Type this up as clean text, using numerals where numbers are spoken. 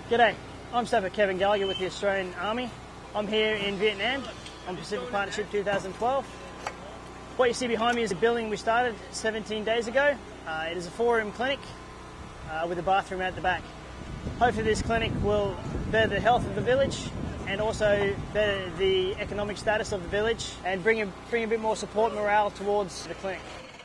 G'day, I'm Staffer Kevin Gallagher with the Australian Army. I'm here in Vietnam on Pacific Partnership 2012. What you see behind me is a building we started 17 days ago. It is a 4-room clinic with a bathroom at the back. Hopefully this clinic will better the health of the village and also better the economic status of the village and bring a bit more support and morale towards the clinic.